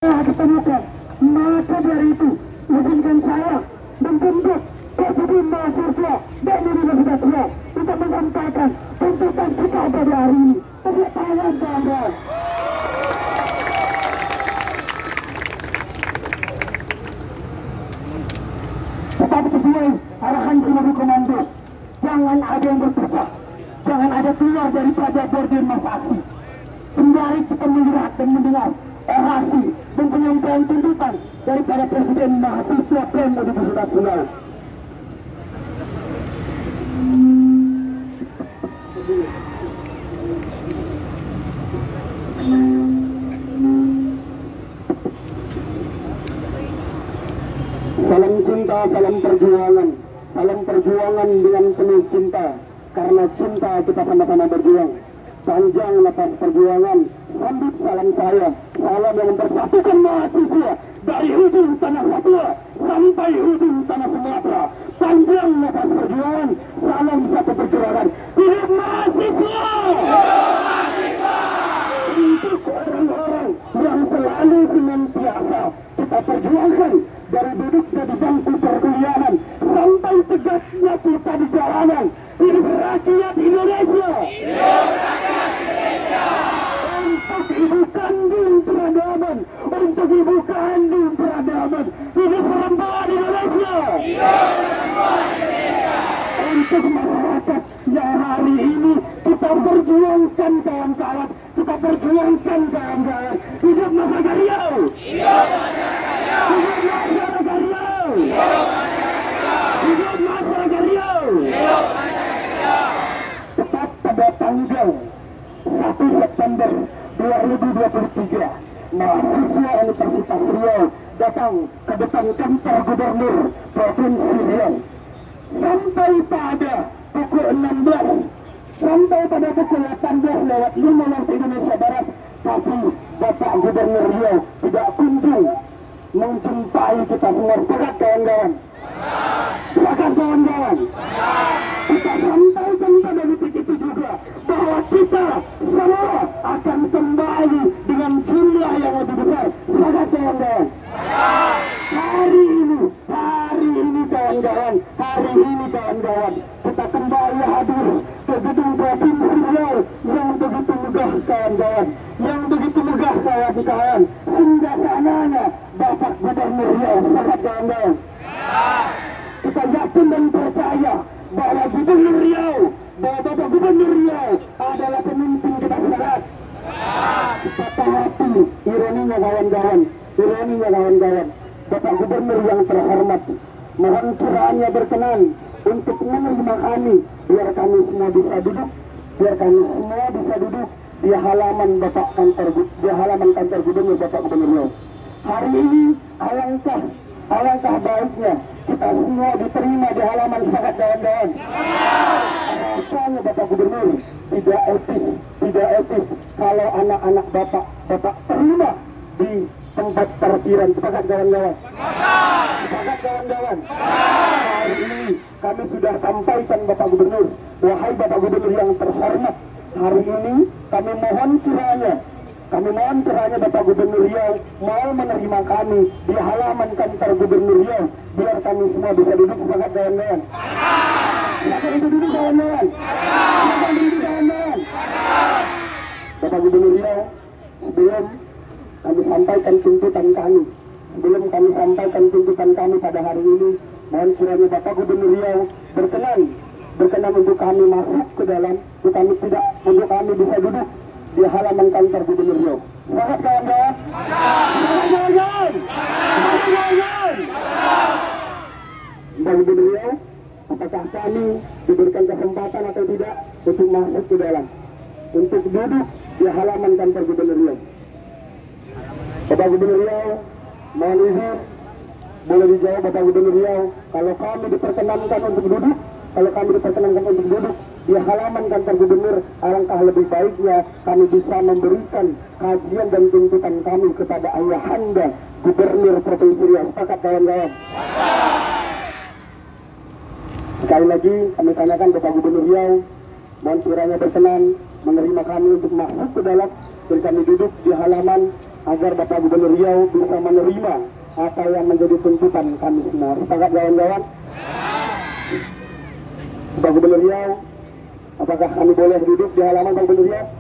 ditemukan. Maka dari itu, izinkan saya membentuk Presiden Mahasiswa dan Universitas Riau untuk menyampaikan tuntutan kita pada hari ini. Tepuk tangan, kawan-kawan. Tetapi sesuai arahan Komando Komando, jangan ada yang berpisah, jangan ada keluar daripada border masa aksi. Sembari kita melihat dan mendengar orasi dan penyampaian tuntutan daripada Presiden Mahasiswa BEM Universitas Riau. Salam cinta, salam perjuangan dengan penuh cinta. Karena cinta kita sama-sama berjuang. Panjang nafas perjuangan, sambut salam saya, salam yang mempersatukan mahasiswa dari ujung tanah Papua sampai ujung tanah Sumatera. Panjang nafas perjuangan, salam satu perjuangan. Hidup mahasiswa! Hidup mahasiswa! Untuk orang-orang yang selalu senantiasa kita perjuangkan dari duduknya di bangku perkuliahan sampai tegaknya kita di jalanan. Hidup rakyat Indonesia! Hidup rakyat Indonesia! Untuk ibu kandung peradaban, untuk ibu kandung peradaban, hidup perempuan Indonesia! Hidup perempuan Indonesia! Untuk masyarakat yang hari ini kita perjuangkan, kawan-kawan, kita perjuangkan, kawan-kawan. Hidup masyarakat Riau! Hidup masyarakat Riau! Hidup masyarakat Riau! Hidup masyarakat Riau! Hidup masyarakat Riau! Hidup masyarakat Riau! Tepat pada tanggal 1 September 2023, mahasiswa Universitas Riau datang ke depan kantor Gubernur Provinsi Riau. Sampai pada pukul 16, sampai pada pukul 18:05 waktu Indonesia Barat, tapi Bapak Gubernur Riau tidak kunjung menjumpai kita semua. Sepakat, kawan-kawan? Sepakat, kawan-kawan? Kita sampaikan pada detik itu juga bahwa kita semua akan kembali dengan jumlah yang lebih besar. Sepakat, kawan-kawan? Hari ini kawan-kawan, kita kembali hadir ke gedung Provinsi Riau yang begitu megah, kawan-kawan, yang begitu megah, kawan-kawan, singgah sananya Bapak Gubernur Riau. Sepakat, kawan-kawan? Kita yakin dan percaya bahwa Gubernur Riau, bahwa Bapak Gubernur Riau adalah pemimpin kita sekarang. Kita taati ironinya, kawan-kawan, Bapak Gubernur yang terhormat, mohon kiranya berkenan untuk menerima kami, biar kami semua bisa duduk, di halaman kantor Gubernur Bapak Gubernur Riau. Hari ini alangkah baiknya kita semua diterima di halaman. Sepakat, kawan-kawan? Rasanya Bapak Gubernur tidak etis kalau anak-anak Bapak terima di tempat parkiran. Sepakat, kawan-kawan? Sepakat, kawan-kawan? Hari ini kami sudah sampaikan Bapak Gubernur, wahai Bapak Gubernur yang terhormat, hari ini kami mohon kiranya Bapak Gubernur Riau mau menerima kami di halaman kantor Gubernur Riau, biar kami semua bisa duduk. Sepakat, kawan-kawan? Silakan duduk, kawan-kawan. Silakan duduk, kawan-kawan. Bapak Gubernur Riau, sebelum kami sampaikan tuntutan kami pada hari ini, mohon kiranya Bapak Gubernur Riau berkenan untuk kami masuk ke dalam, untuk kami bisa duduk di halaman kantor Gubernur Riau. Sepakat, kawan-kawan? Sepakat, kawan-kawan? Bapak Gubernur Riau, apakah kami diberikan kesempatan atau tidak untuk masuk ke dalam, untuk duduk di halaman kantor Gubernur Riau? Bapak Gubernur Riau, mohon izin, boleh dijawab Bapak Gubernur Riau, kalau kami diperkenankan untuk duduk di halaman kantor Gubernur, alangkah lebih baiknya kami bisa memberikan kajian dan tuntutan kami kepada Ayahanda Gubernur Provinsi Riau. Sepakat, kawan-kawan? Sekali lagi kami tanyakan Bapak Gubernur Riau, mohon kiranya berkenan menerima kami untuk masuk ke dalam dan kami duduk di halaman agar Bapak Gubernur Riau bisa menerima apa yang menjadi tuntutan kami semua. Sepakat kawan-kawan? Bapak Gubernur Riau, apakah kami boleh duduk di halaman Bapak Gubernur Riau?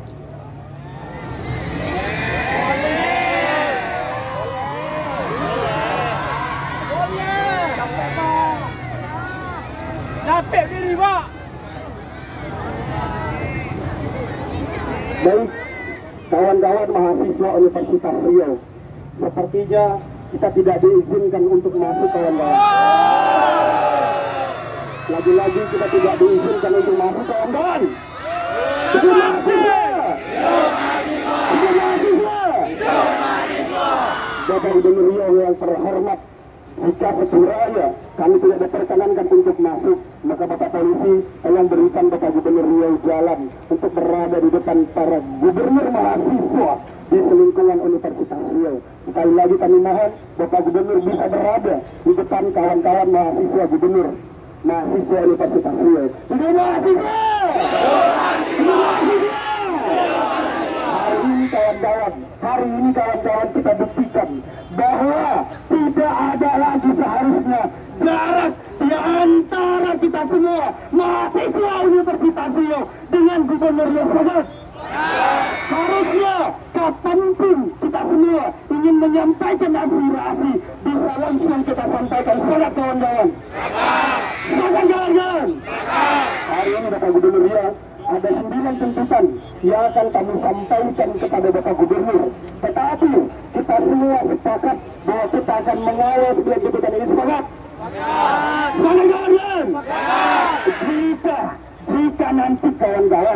Capek diri, Pak. Baik, kawan-kawan mahasiswa Universitas Riau, sepertinya kita tidak diizinkan untuk masuk, kawan-kawan. Lagi-lagi kita tidak diizinkan untuk masuk, kawan-kawan. Hidup mahasiswa! Hidup mahasiswa! Bapak Gubernur Riau yang terhormat, jika sekiranya kami tidak diperkenankan untuk masuk, maka Bapak Polisi tolong berikan Bapak Gubernur Riau jalan untuk berada di depan para gubernur mahasiswa di selingkungan Universitas Riau. Sekali lagi kami mohon Bapak Gubernur bisa berada di depan kawan-kawan mahasiswa gubernur mahasiswa Universitas Riau. Hidup mahasiswa! Hidup mahasiswa! Hari ini kawan-kawan kita buktikan bahwa tidak ada lagi seharusnya jarak di antara kita semua mahasiswa Universitas Riau dengan Gubernur Riau. Sepakat? Harusnya kapanpun kita semua ingin menyampaikan aspirasi bisa langsung kita sampaikan. Sepakat kawan-kawan? Sepakat kawan-kawan? Hari ini Bapak Gubernur Riau ada 9 tuntutan yang akan kami sampaikan kepada Bapak Gubernur. Tetapi kita semua sepakat bahwa kita akan mengawal 9 tuntutan ini. Sepakat? Sepakat kawan-kawan? Jika nanti kawan-kawan,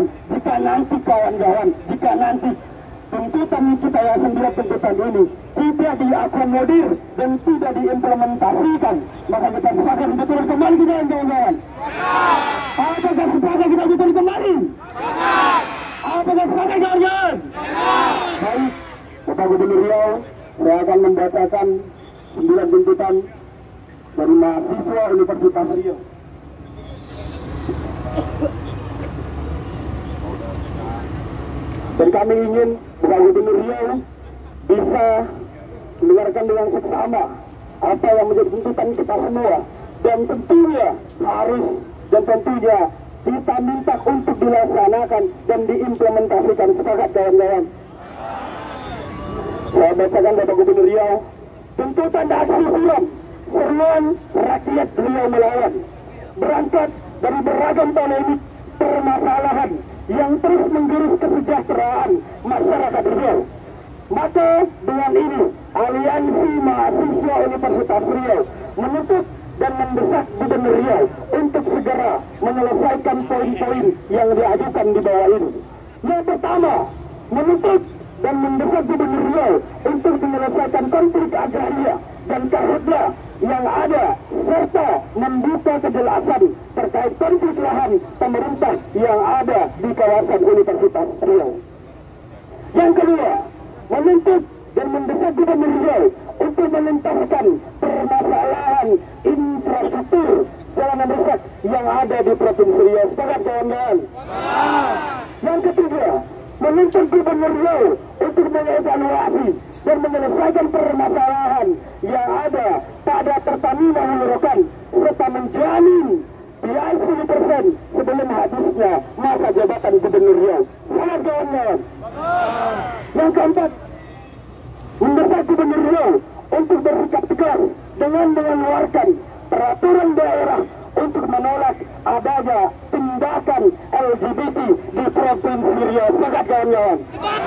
jika nanti tuntutan kita yang 9 tuntutan ini tidak diakomodir dan tidak diimplementasikan, maka kita sepakat untuk turun kembali ke jalan, kawan-kawan. Apakah sepakat kita turun kembali? Apakah sepakat, kawan-kawan? Baik, Bapak Gubernur Riau, saya akan membacakan 9 tuntutan dari mahasiswa Universitas Riau. Dan kami ingin Bapak Gubernur Riau bisa mendengarkan dengan seksama apa yang menjadi tuntutan kita semua, dan tentunya kita minta untuk dilaksanakan dan diimplementasikan. Sepakat kawan-kawan? Saya bacakan Bapak Gubernur Riau. Tuntutan aksi suram seruan rakyat Riau melawan berangkat dari beragam polemik permasalahan yang terus menggerus kesejahteraan masyarakat Riau. Maka dengan ini Aliansi Mahasiswa Universitas Riau menuntut dan mendesak Gubernur Riau untuk segera menyelesaikan poin-poin yang diajukan di bawah ini. Yang pertama, menuntut dan mendesak Gubernur Riau untuk menyelesaikan konflik agraria dan karhutla yang ada, serta membuka kejelasan terkait konflik lahan pemerintah yang ada di kawasan Universitas Riau. Yang kedua, menuntut dan mendesak Gubernur Riau untuk menuntaskan permasalahan infrastruktur jalan rusak yang ada di Provinsi Riau. Sepakat kawan-kawan? Yang ketiga, menuntut Gubernur Riau untuk mengevaluasi dan menyelesaikan permasalahan yang ada pada Pertamina Hulu Rokan, serta menjamin biaya 10% sebelum habisnya masa jabatan Gubernur Riau. Sepakat kawan-kawan? Yang keempat, mendesak Gubernur Riau untuk bersikap tegas dengan mengeluarkan peraturan daerah untuk menolak adanya tindakan LGBT di Provinsi Riau. Sepakat kawan-kawan?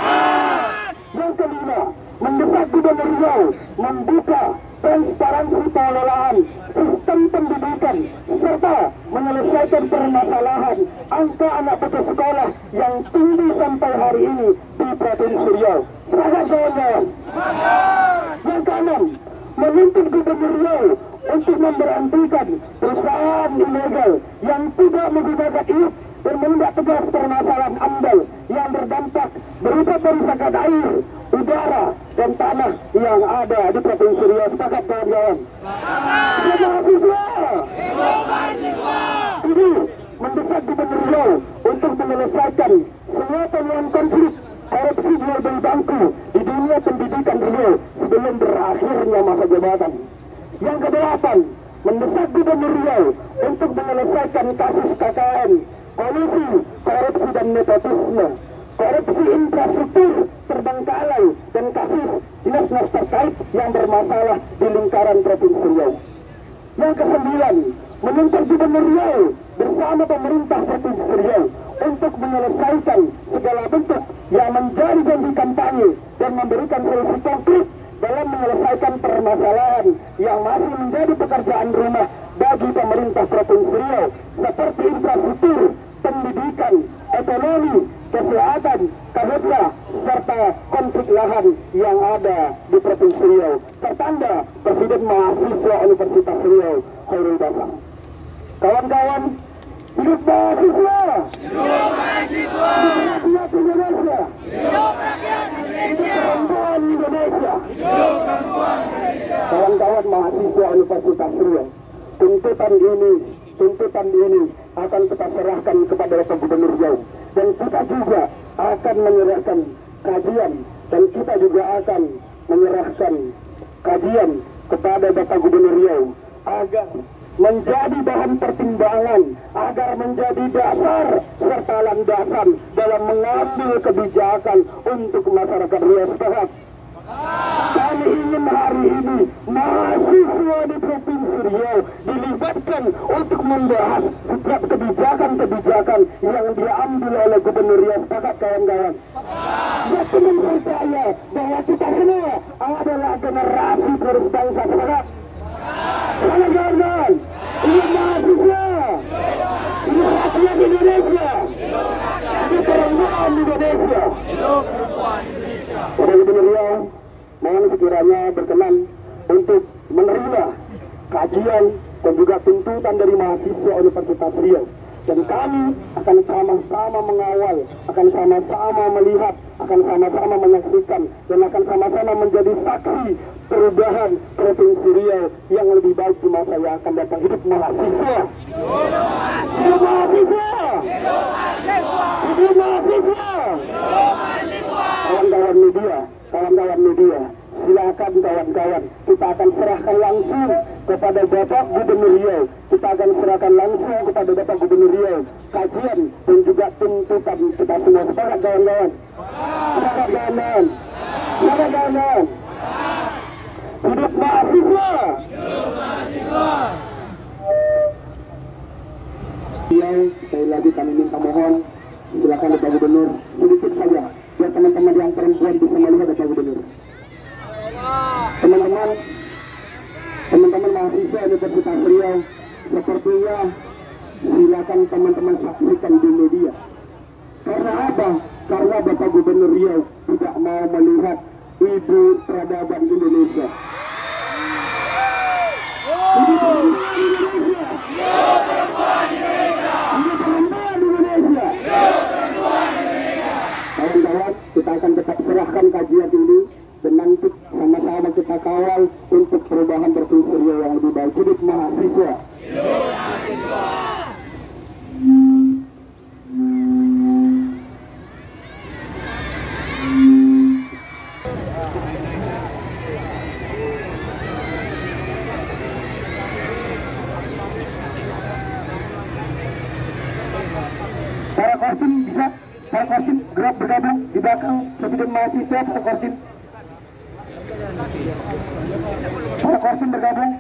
Yang kelima, mendesak Gubernur Riau membuka transparansi pengelolaan sistem pendidikan serta menyelesaikan permasalahan angka anak putus sekolah yang tinggi sampai hari ini di Provinsi Riau. Sepakat kawan-kawan? Yang keenam, menuntut Gubernur Riau untuk memberhentikan perusahaan ilegal yang tidak menggunakan IUP dan menindak tegas permasalahan AMDAL yang berdampak berupa perusakan air, udara, dan tanah yang ada di Provinsi Riau. Sepakat kawan-kawan? Mahasiswa! Ini mendesak Gubernur Riau untuk menyelesaikan semua temuan konflik korupsi jual beli bangku di dunia pendidikan berakhirnya masa jabatan. Yang kedelapan, mendesak Gubernur Riau untuk menyelesaikan kasus KKN, kolusi, korupsi dan nepotisme, korupsi infrastruktur terbengkalai, dan kasus dinas-dinas terkait yang bermasalah di lingkaran Provinsi Riau. Yang kesembilan, menuntut Gubernur Riau bersama pemerintah Provinsi Riau untuk menyelesaikan segala bentuk yang menjadi janji kampanye dan memberikan solusi konkret dalam menyelesaikan permasalahan yang masih menjadi pekerjaan rumah bagi pemerintah Provinsi Riau, seperti infrastruktur, pendidikan, ekonomi, kesehatan, karhutla, serta konflik lahan yang ada di Provinsi Riau. Tertanda Presiden Mahasiswa Universitas Riau, Khairul Basam. Kawan-kawan, hidup mahasiswa! Hidup mahasiswa! Hidup rakyat Indonesia! Hidup rakyat Indonesia! Hidup perempuan Indonesia! Hidup perempuan Indonesia! Kawan-kawan mahasiswa Universitas Riau, tuntutan ini akan kita serahkan kepada Bapak Gubernur Riau, dan kita juga akan menyerahkan kajian, dan kita juga akan menyerahkan kajian kepada Bapak Gubernur Riau agar menjadi bahan pertimbangan, agar menjadi dasar serta landasan dalam mengambil kebijakan untuk masyarakat Riau. Sepakat? Kami ingin hari ini mahasiswa di Provinsi Riau dilibatkan untuk membahas setiap kebijakan-kebijakan yang diambil oleh Gubernur Riau. Sepakat, kawan-kawan? Yakin dan percaya bahwa kita semua adalah generasi penerus bangsa. Sepakat? Kawan-kawan, ini mahasiswa, ini rakyat Indonesia, ini perempuan Indonesia. Bapak Gubernur Riau, mohon sekiranya berkenan untuk menerima kajian dan juga tuntutan dari mahasiswa Universitas Riau, dan kami akan sama-sama mengawal, akan sama-sama melihat, akan sama-sama menyaksikan, dan akan sama-sama menjadi saksi perubahan Provinsi Riau yang lebih baik di masa yang akan datang. Hidup mahasiswa! Hidup mahasiswa! Hidup mahasiswa! Kawan-kawan media, silakan kawan-kawan, kita akan serahkan langsung kepada Bapak Gubernur Riau. Kita akan serahkan langsung kepada Bapak Gubernur Riau kajian dan juga tuntutan kita semua. Sepakat, kawan-kawan? Sepakat, kawan-kawan? Sepakat, kawan-kawan? Hidup mahasiswa! Hidup mahasiswa! Sekali lagi kami minta mohon, silakan Bapak Gubernur, sedikit saja biar teman-teman yang perempuan bisa melihat Bapak Gubernur. Teman-teman mahasiswa Universitas Riau, sepertinya silakan teman-teman saksikan di media. Karena apa? Karena Bapak Gubernur Riau tidak mau melihat ibu peradaban Indonesia. Ibu perempuan Indonesia. Ibu perempuan Indonesia. Ibu perempuan Indonesia. Ibu perempuan Indonesia. Kawan-kawan, kita akan tetap serahkan kajian ini dan nanti sama-sama kita kawal untuk perubahan Provinsi Riau yang lebih baik. Hidup mahasiswa. Hidup mahasiswa. Para korsim bisa, para korsim gerak bergabung di belakang Presiden Mahasiswa. Para korsim bergabung.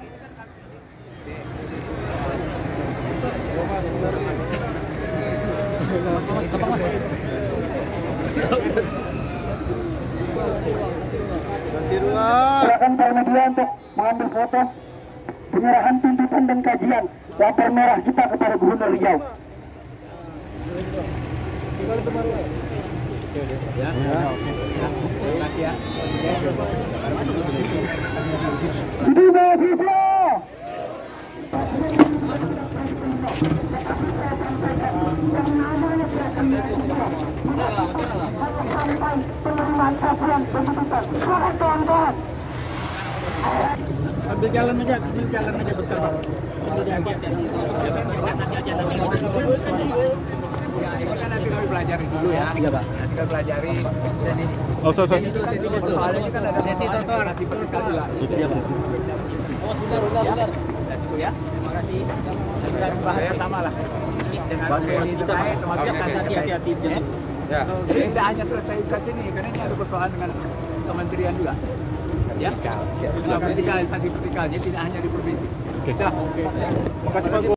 Silakan para media untuk mengambil foto penyerahan tuntutan dan kajian lapor merah kita kepada Gubernur Riau. Hidup mahasiswa! Ambil jalan aja bentar. Ya, ini kan nanti kami pelajari dulu ya. Iya, Pak. Nanti kami pelajari. Oh, sorry. Soalnya kan ada nasi vertikal juga. Itu dia, Pak. Oh, sudah. Dan itu ya. Terima kasih. Nanti kami bahas pertama lah. Dengan ini terkait termasuk hati-hati. Ya. Tidak hanya selesai di sini, karena ini ada persoalan dengan kementerian juga. Ya. Vertikalisasi vertikalnya tidak hanya di provinsi. Oke. Dah. Makasih Pak.